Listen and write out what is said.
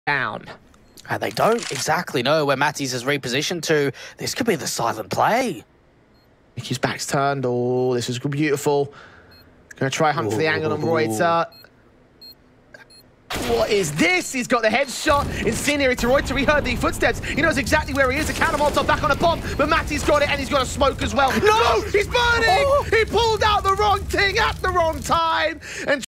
down. And they don't exactly know where Matys has repositioned to. This could be the silent play. Mickey's back's turned. Oh, this is beautiful. Gonna try hunt for the angle on Reuter. What is this? He's got the headshot. Incendiary to Reuter. He heard the footsteps. He knows exactly where he is. A counter molotov back on a bomb. But Matty's got it and he's got a smoke as well. No! He's burning! He pulled out the wrong thing at the wrong time. And